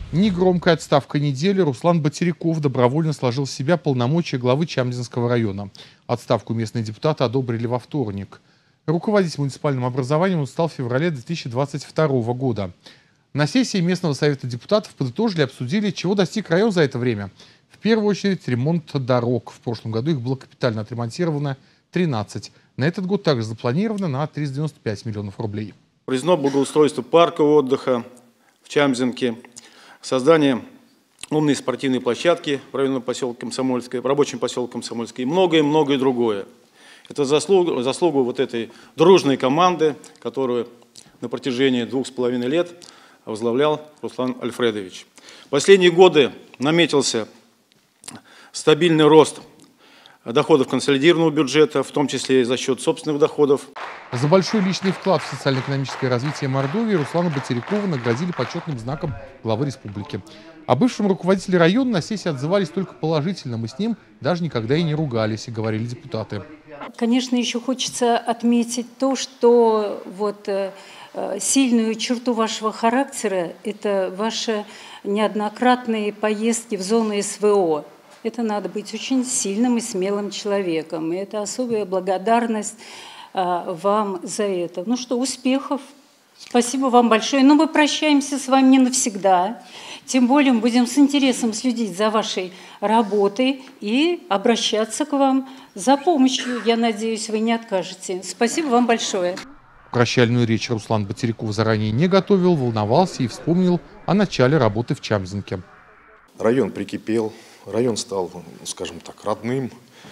Негромкая отставка недели. Руслан Батеряков добровольно сложил с себя полномочия главы Чамзинского района. Отставку местные депутаты одобрили во вторник. Руководить муниципальным образованием он стал в феврале 2022 года. На сессии местного совета депутатов подытожили и обсудили, чего достиг район за это время. В первую очередь ремонт дорог. В прошлом году их было капитально отремонтировано 13. На этот год также запланировано на 395 миллионов рублей. Проведено благоустройство парка отдыха в Чамзинке, создание умной спортивной площадки в районном поселке Комсомольское, в рабочем поселке Комсомольское и многое другое. Это заслуга вот этой дружной команды, которую на протяжении 2,5 лет возглавлял Руслан Альфредович. В последние годы наметился стабильный рост доходов консолидированного бюджета, в том числе и за счет собственных доходов. За большой личный вклад в социально-экономическое развитие Мордовии Руслана Батерякова наградили почетным знаком главы республики. О бывшем руководителе района на сессии отзывались только положительно. Мы с ним даже никогда и не ругались, и говорили депутаты. Конечно, еще хочется отметить то, что сильную черту вашего характера – это ваши неоднократные поездки в зону СВО. Это надо быть очень сильным и смелым человеком. И это особая благодарность вам за это. Ну что, успехов. Спасибо вам большое. Но мы прощаемся с вами не навсегда. Тем более мы будем с интересом следить за вашей работой и обращаться к вам за помощью. Я надеюсь, вы не откажете. Спасибо вам большое. Прощальную речь Руслан Батеряков заранее не готовил, волновался и вспомнил о начале работы в Чамзинке. Район прикипел, район стал, скажем так, родным.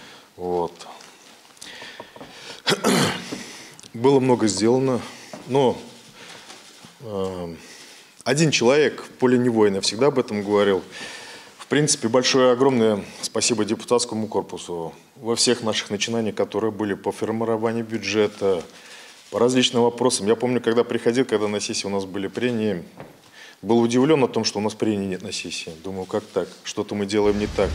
Было много сделано, но один человек в поле не воина, всегда об этом говорил. В принципе, огромное спасибо депутатскому корпусу во всех наших начинаниях, которые были по формированию бюджета, по различным вопросам. Я помню, когда приходил, когда на сессии у нас были прения, был удивлен о том, что у нас прений нет на сессии. Думаю, как так? Что-то мы делаем не так.